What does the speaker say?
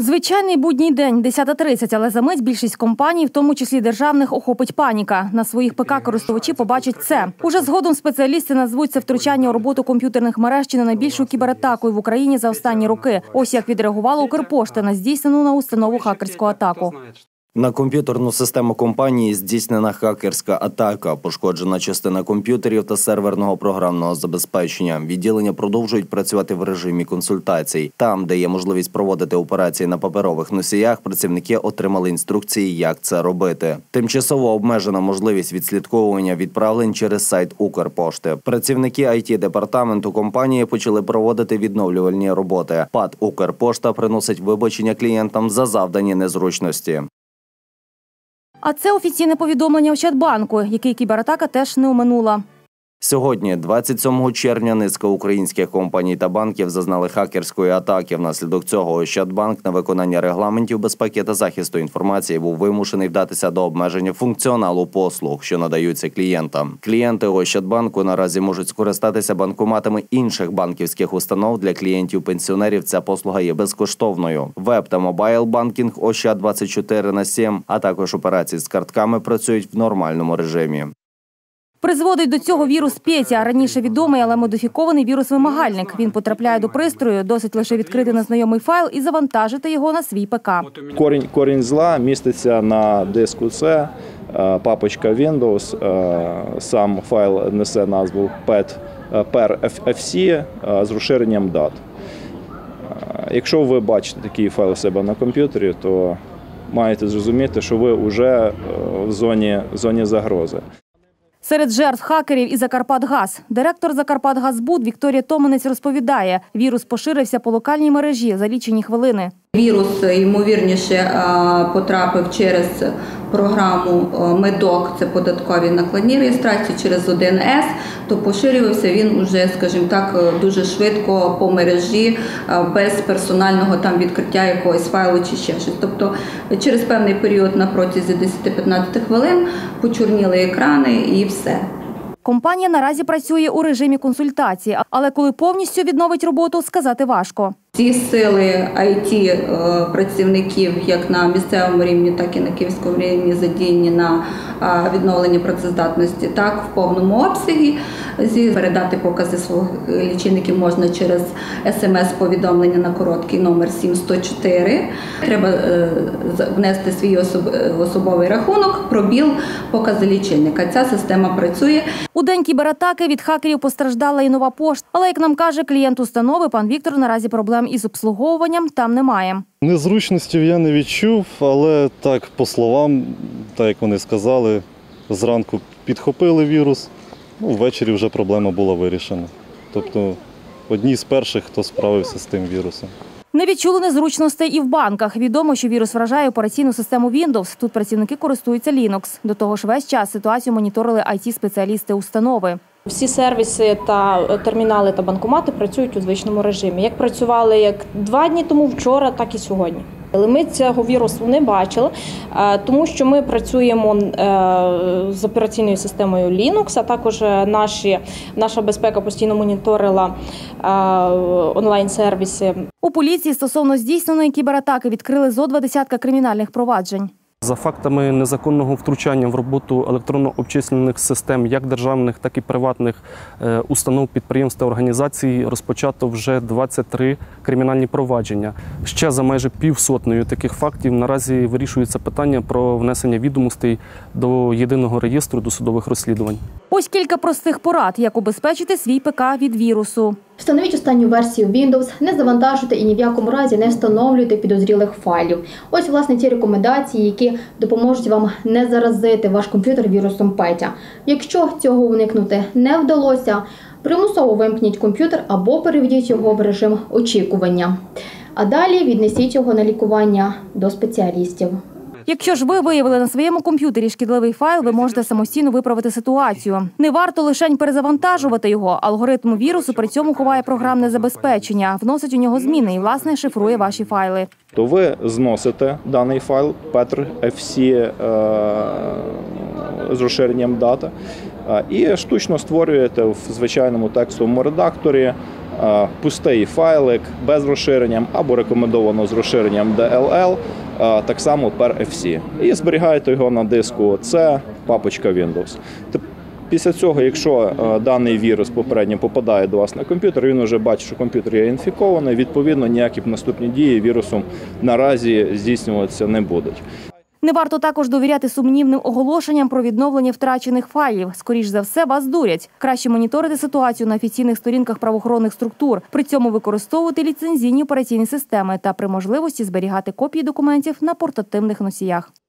Звичайний будній день, 10:30, але за мить більшість компаній, в тому числі державних, охопить паніка. На своїх ПК користувачі побачать це. Уже згодом спеціалісти назвуть це втручання у роботу комп'ютерних мереж чи не найбільшою кібератакою в Україні за останні роки. Ось як відреагувала Укрпошта на здійснену на установу хакерську атаку. На комп'ютерну систему компанії здійснена хакерська атака. Пошкоджена частина комп'ютерів та серверного програмного забезпечення. Відділення продовжують працювати в режимі консультацій. Там, де є можливість проводити операції на паперових носіях, працівники отримали інструкції, як це робити. Тимчасово обмежена можливість відслідковування відправлень через сайт Укрпошти. Працівники IT-департаменту компанії почали проводити відновлювальні роботи. ПАТ «Укрпошта» приносить вибачення клієнтам за завдані незручності. А це офіційне повідомлення Ощадбанку, який кібератака теж не оминула. Сьогодні, 27 червня, низка українських компаній та банків зазнали хакерської атаки. Внаслідок цього Ощадбанк на виконання регламентів безпеки та захисту інформації був вимушений вдатися до обмеження функціоналу послуг, що надаються клієнтам. Клієнти Ощадбанку наразі можуть скористатися банкоматами інших банківських установ. Для клієнтів-пенсіонерів ця послуга є безкоштовною. Веб та мобайл-банкінг Ощад 24/7, а також операції з картками працюють в нормальному режимі. Призводить до цього вірус Петя, раніше відомий, але модифікований вірус-вимагальник. Він потрапляє до пристрою, досить лише відкрити незнайомий файл і завантажити його на свій ПК. Корінь зла міститься на диску C, папочка Windows, сам файл несе назву PER-FC з розширенням дат. Якщо ви бачите такий файл у себе на комп'ютері, то маєте зрозуміти, що ви вже в зоні загрози. Серед жертв хакерів і «Закарпатгаз». Директор «Закарпатгазбуд» Вікторія Томанець розповідає, вірус поширився по локальній мережі за лічені хвилини. Вірус, ймовірніше, потрапив через програму «Медок», це податкові накладні реєстрації, через 1С, то поширювався він уже, скажімо так, дуже швидко по мережі, без персонального там відкриття якогось файлу чи ще щось. Тобто через певний період на протязі 10-15 хвилин почорніли екрани і все. Компанія наразі працює у режимі консультації, але коли повністю відновить роботу, сказати важко. Ці сили IT-працівників як на місцевому рівні, так і на київському рівні задіяні на відновлення працездатності так в повному обсязі. Передати покази своїх лічильників можна через СМС-повідомлення на короткий номер 7104. Треба внести свій особовий рахунок, пробіл, покази лічильника. Ця система працює. У день кібератаки від хакерів постраждала і Нова пошта. Але, як нам каже клієнт установи, пан Віктор, наразі проблем із обслуговуванням там немає. Незручностей я не відчув, але так, по словам, так як вони сказали, зранку підхопили вірус, ввечері вже проблема була вирішена. Тобто одні з перших, хто справився з тим вірусом. Не відчули незручностей і в банках. Відомо, що вірус вражає операційну систему Windows. Тут працівники користуються Linux. До того ж, весь час ситуацію моніторили IT-спеціалісти установи. Всі сервіси та термінали та банкомати працюють у звичному режимі. Як працювали як 2 дні тому, вчора, так і сьогодні. Але ми цього вірусу не бачили, тому що ми працюємо з операційною системою Linux, а також наша безпека постійно моніторила онлайн-сервіси. У поліції стосовно здійсненої кібератаки відкрили зо 20 кримінальних проваджень. За фактами незаконного втручання в роботу електронно-обчислювальних систем як державних, так і приватних установ, підприємств та організацій розпочато вже 23 кримінальні провадження. Ще за майже 500 таких фактів наразі вирішується питання про внесення відомостей до єдиного реєстру досудових розслідувань. Ось кілька простих порад, як убезпечити свій ПК від вірусу. Встановіть останню версію Windows, не завантажуйте і ні в якому разі не встановлюйте підозрілих файлів. Ось, власне, ті рекомендації, які допоможуть вам не заразити ваш комп'ютер вірусом Петя. Якщо цього уникнути не вдалося, примусово вимкніть комп'ютер або переведіть його в режим очікування. А далі віднесіть його на лікування до спеціалістів. Якщо ж ви виявили на своєму комп'ютері шкідливий файл, ви можете самостійно виправити ситуацію. Не варто лишень перезавантажувати його. Алгоритм вірусу при цьому ховає програмне забезпечення, вносить у нього зміни і, власне, шифрує ваші файли. То ви зносите даний файл PER-FC з розширенням дата і штучно створюєте в звичайному текстовому редакторі пустий файлик без розширення або рекомендовано з розширенням DLL, так само per FC. І зберігаєте його на диску C, папочка Windows. Після цього, якщо даний вірус попередньо попадає до вас на комп'ютер, він вже бачить, що комп'ютер є інфікований, відповідно, ніякі наступні дії вірусом наразі здійснюватися не будуть. Не варто також довіряти сумнівним оголошенням про відновлення втрачених файлів. Скоріш за все, вас дурять. Краще моніторити ситуацію на офіційних сторінках правоохоронних структур. При цьому використовувати ліцензійні операційні системи та при можливості зберігати копії документів на портативних носіях.